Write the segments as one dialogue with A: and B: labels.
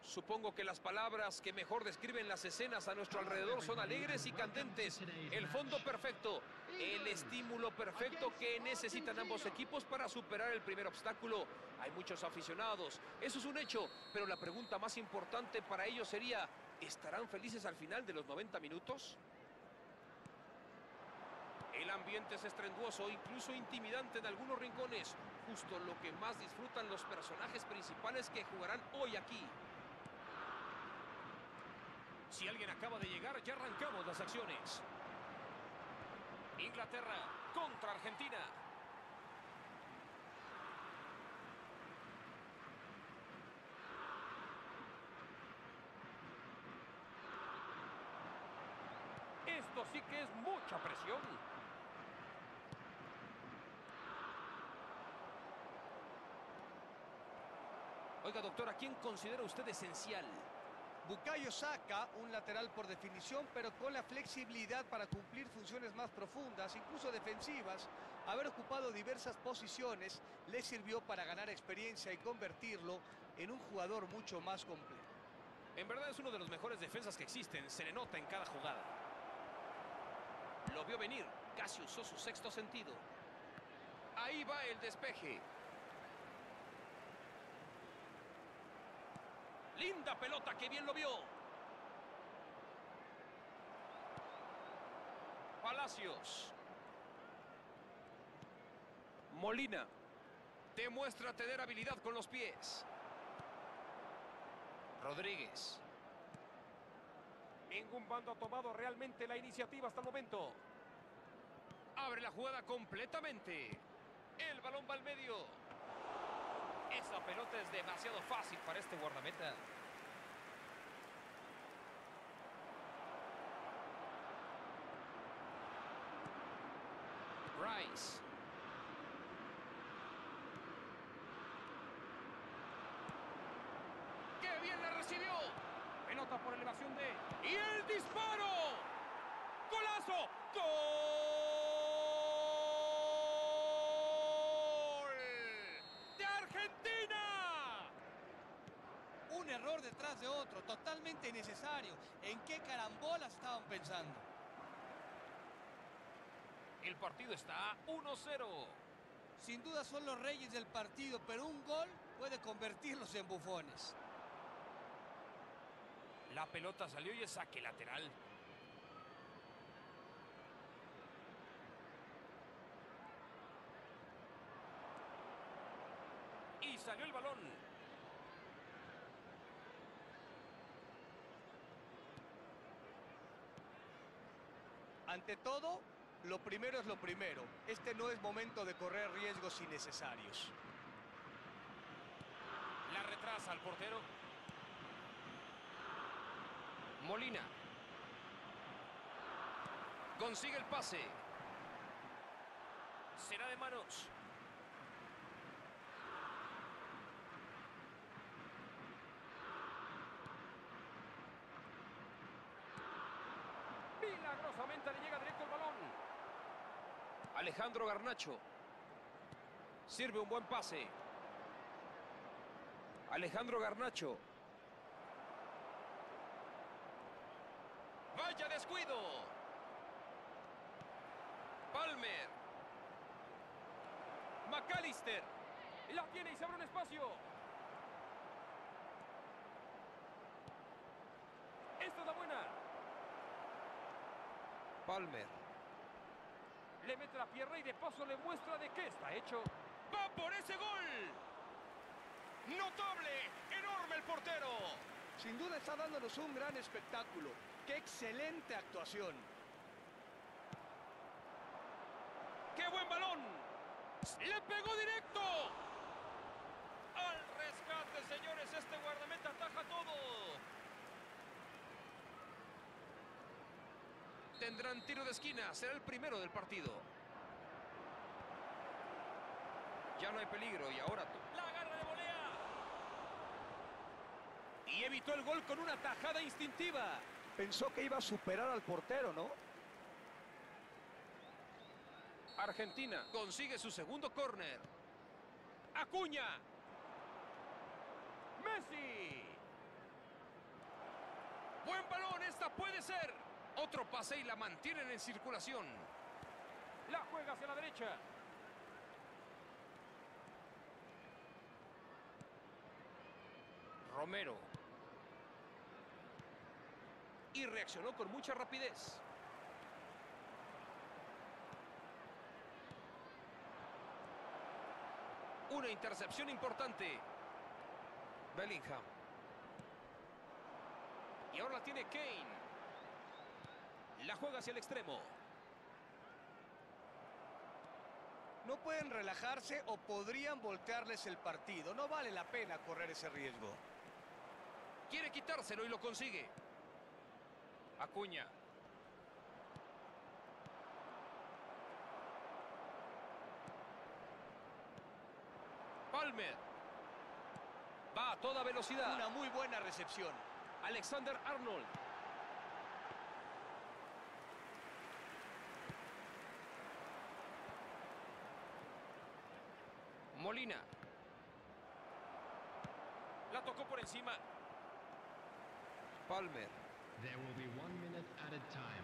A: Supongo que las palabras que mejor describen las escenas a nuestro alrededor son alegres y candentes. El fondo perfecto, el estímulo perfecto que necesitan ambos equipos para superar el primer obstáculo. Hay muchos aficionados, eso es un hecho, pero la pregunta más importante para ellos sería, ¿estarán felices al final de los 90 minutos? El ambiente es estruendoso, incluso intimidante en algunos rincones. Justo lo que más disfrutan los personajes principales que jugarán hoy aquí. Si alguien acaba de llegar, ya arrancamos las acciones. Inglaterra contra Argentina. Esto sí que es mucha presión. Oiga, doctor, ¿a quién considera usted esencial?
B: Bukayo Saka, un lateral por definición, pero con la flexibilidad para cumplir funciones más profundas, incluso defensivas. Haber ocupado diversas posiciones le sirvió para ganar experiencia y convertirlo en un jugador mucho más completo.
A: En verdad es uno de los mejores defensas que existen, se le nota en cada jugada. Lo vio venir, casi usó su sexto sentido. Ahí va el despeje. Linda pelota, que bien lo vio. Palacios. Molina. Demuestra tener habilidad con los pies. Rodríguez. Ningún bando ha tomado realmente la iniciativa hasta el momento. Abre la jugada completamente. El balón va al medio. Esa pelota es demasiado fácil para este guardameta. Rice. ¡Qué bien la recibió! Pelota por elevación de... ¡Y el disparo! ¡Golazo! ¡Gol! ¡De Argentina!
B: Un error detrás de otro, totalmente innecesario. ¿En qué carambolas estaban pensando?
A: El partido está 1-0.
B: Sin duda son los reyes del partido, pero un gol puede convertirlos en bufones.
A: La pelota salió y es saque lateral. Y salió el balón.
B: Ante todo, lo primero es lo primero. Este no es momento de correr riesgos innecesarios.
A: La retrasa al portero. Molina. Consigue el pase. Será de manos. Milagrosamente le llega directo el balón. Alejandro Garnacho. Sirve un buen pase. Alejandro Garnacho. ¡Vaya descuido! Palmer. McAllister. La tiene y se abre un espacio. Esta es la buena. Palmer. Le mete la pierna y de paso le muestra de qué está hecho. ¡Va por ese gol! ¡Notable! ¡Enorme el portero!
B: Sin duda está dándonos un gran espectáculo. ¡Qué excelente actuación!
A: ¡Qué buen balón! ¡Le pegó directo! ¡Al rescate, señores! Este guardameta ataja todo. Tendrán tiro de esquina. Será el primero del partido. Ya no hay peligro y ahora... ¡La agarra de volea! Y evitó el gol con una tajada instintiva.
B: Pensó que iba a superar al portero, ¿no?
A: Argentina consigue su segundo córner. ¡Acuña! ¡Messi! ¡Esta puede ser! Otro pase y la mantienen en circulación.
C: La juega hacia la derecha.
A: Romero. Y reaccionó con mucha rapidez. Una intercepción importante. Bellingham. Y ahora la tiene Kane. La juega hacia el extremo.
B: No pueden relajarse o podrían voltearles el partido. No vale la pena correr ese riesgo.
A: Quiere quitárselo y lo consigue. Acuña. Palmer. Va a toda velocidad.
B: Una muy buena recepción.
A: Alexander Arnold. Molina.
C: La tocó por encima.
A: Palmer.
D: There will be 1 minute added time.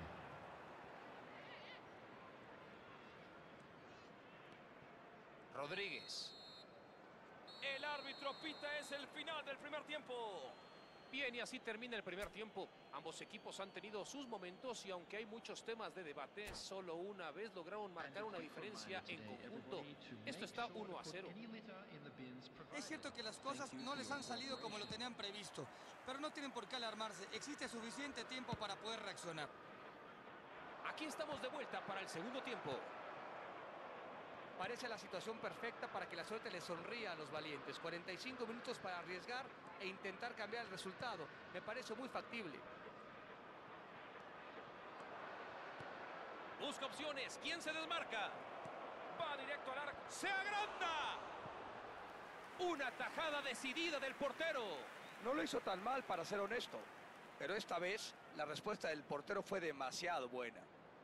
A: Rodríguez.
C: El árbitro pita, es el final del primer tiempo.
A: Bien, y así termina el primer tiempo. Ambos equipos han tenido sus momentos y aunque hay muchos temas de debate, solo una vez lograron marcar una diferencia en conjunto. Esto está 1-0.
E: Es cierto que las cosas no les han salido como lo tenían previsto, pero no tienen por qué alarmarse. Existe suficiente tiempo para poder reaccionar.
A: Aquí estamos de vuelta para el segundo tiempo.
B: Parece la situación perfecta para que la suerte les sonría a los valientes. 45 minutos para arriesgar e intentar cambiar el resultado. Me parece muy factible.
A: Busca opciones. ¿Quién se desmarca?
C: Va directo al arco. ¡Se agranda!
A: Una tajada decidida del portero.
B: No lo hizo tan mal, para ser honesto. Pero esta vez la respuesta del portero fue demasiado buena.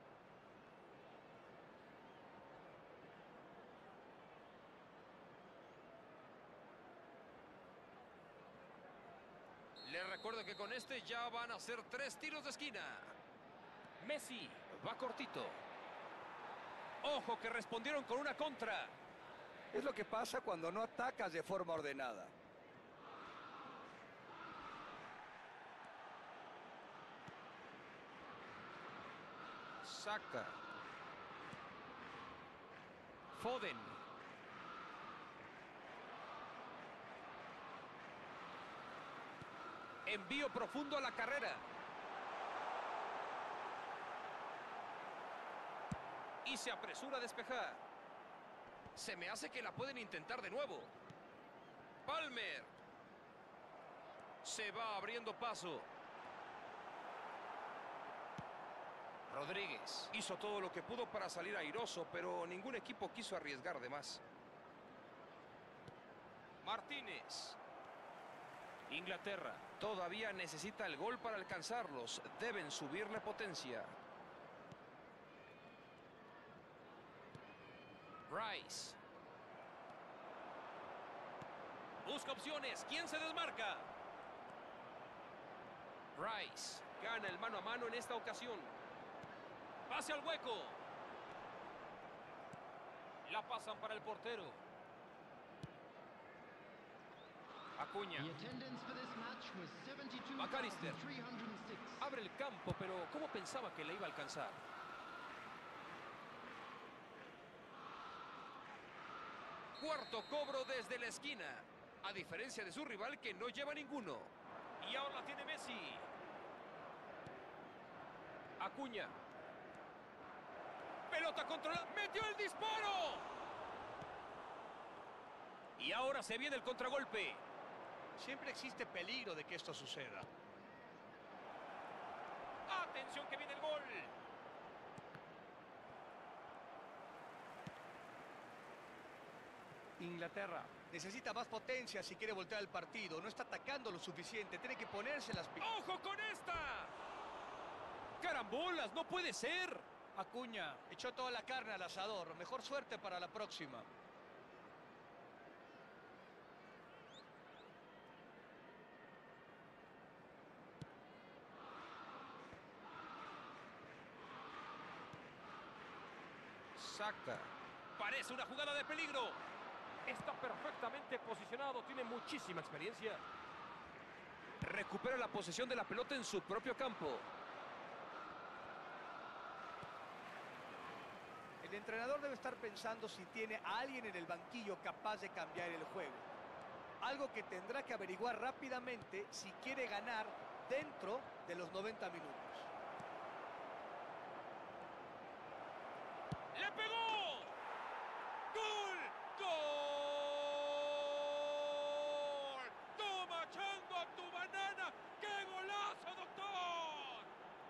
A: Les recuerdo que con este ya van a ser 3 tiros de esquina. Messi va cortito. Ojo que respondieron con una contra.
B: Es lo que pasa cuando no atacas de forma ordenada.
A: Saca. Foden. Envío profundo a la carrera. Y se apresura a despejar. Se me hace que la pueden intentar de nuevo. Palmer. Se va abriendo paso. Rodríguez hizo todo lo que pudo para salir airoso, pero ningún equipo quiso arriesgar de más. Martínez. Inglaterra todavía necesita el gol para alcanzarlos. Deben subirle potencia. Rice. Busca opciones. ¿Quién se desmarca? Rice gana el mano a mano en esta ocasión. Pase al hueco. La pasan para el portero. Acuña. McAllister. Abre el campo, pero ¿cómo pensaba que le iba a alcanzar? Cuarto cobro desde la esquina. A diferencia de su rival que no lleva ninguno.
C: Y ahora la tiene Messi.
A: Acuña. Pelota controlada. ¡Metió el disparo! Y ahora se viene el contragolpe.
B: Siempre existe peligro de que esto suceda.
C: ¡Atención que viene el gol!
B: Inglaterra necesita más potencia si quiere voltear el partido. No está atacando lo suficiente. Tiene que ponerse las pilas.
A: ¡Ojo con esta! ¡Carambolas! ¡No puede ser!
B: Acuña echó toda la carne al asador. Mejor suerte para la próxima.
A: Saca. Parece una jugada de peligro.
C: Está perfectamente posicionado, tiene muchísima experiencia.
A: Recupera la posesión de la pelota en su propio campo.
B: El entrenador debe estar pensando si tiene a alguien en el banquillo capaz de cambiar el juego. Algo que tendrá que averiguar rápidamente si quiere ganar dentro de los 90 minutos.
C: ¡Le pegó! ¡Gol! ¡Gol! ¡Toma, chango, a tu banana! ¡Qué golazo, doctor!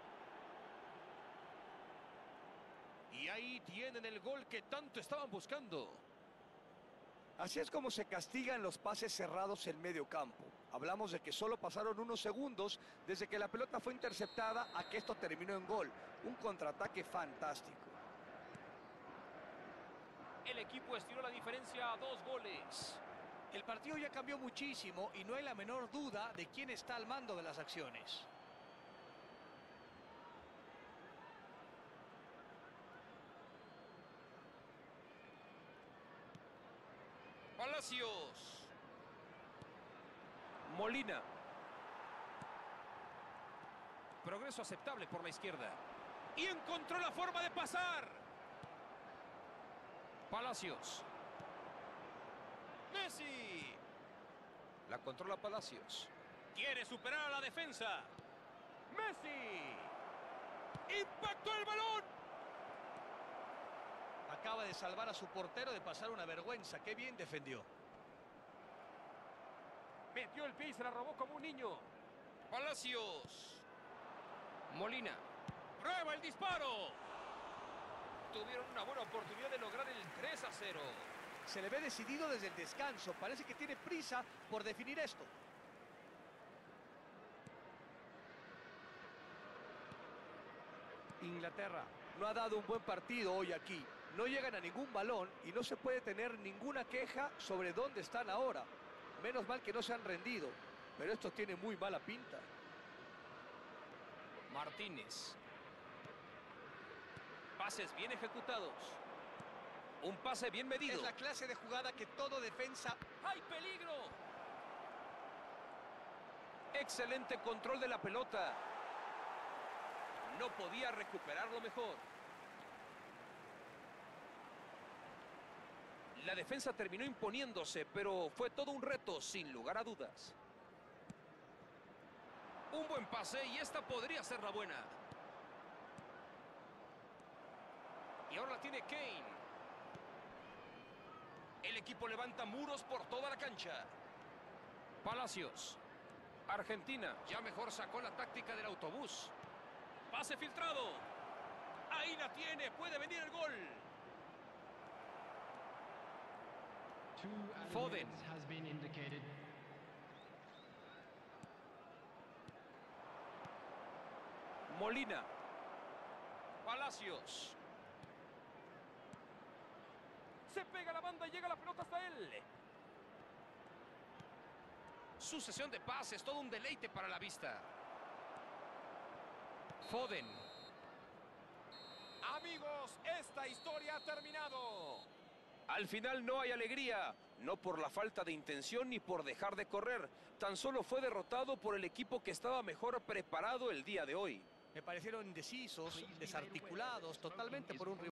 A: Y ahí tienen el gol que tanto estaban buscando.
B: Así es como se castigan los pases cerrados en medio campo. Hablamos de que solo pasaron unos segundos desde que la pelota fue interceptada a que esto terminó en gol. Un contraataque fantástico.
C: El equipo estiró la diferencia a 2 goles.
B: El partido ya cambió muchísimo y no hay la menor duda de quién está al mando de las acciones.
A: Palacios. Molina. Progreso aceptable por la izquierda. Y encontró la forma de pasar. Palacios. Messi. La controla Palacios.
C: Quiere superar a la defensa. Messi. Impactó el balón.
B: Acaba de salvar a su portero de pasar una vergüenza. Qué bien defendió.
C: Metió el pie y se la robó como un niño.
A: Palacios. Molina.
C: Prueba el disparo.
A: Tuvieron una buena oportunidad de lograr el 3-0.
B: Se le ve decidido desde el descanso. Parece que tiene prisa por definir esto. Inglaterra no ha dado un buen partido hoy aquí. No llegan a ningún balón y no se puede tener ninguna queja sobre dónde están ahora. Menos mal que no se han rendido, pero esto tiene muy mala pinta.
A: Martínez. Pases bien ejecutados. Un pase bien medido.
B: Es la clase de jugada que todo defensa...
C: ¡Hay peligro!
A: Excelente control de la pelota. No podía recuperarlo mejor. La defensa terminó imponiéndose, pero fue todo un reto, sin lugar a dudas. Un buen pase y esta podría ser la buena. Y ahora la tiene Kane. El equipo levanta muros por toda la cancha. Palacios. Argentina ya mejor sacó la táctica del autobús.
C: Pase filtrado. Ahí la tiene. Puede venir el gol.
A: Foden.
D: Has been indicated.
A: Molina. Palacios.
C: Se pega la banda y llega la pelota hasta él.
A: Sucesión de pases, todo un deleite para la vista. Foden.
C: Amigos, esta historia ha terminado.
A: Al final no hay alegría, no por la falta de intención ni por dejar de correr. Tan solo fue derrotado por el equipo que estaba mejor preparado el día de hoy.
B: Me parecieron indecisos, desarticulados, totalmente por un rival.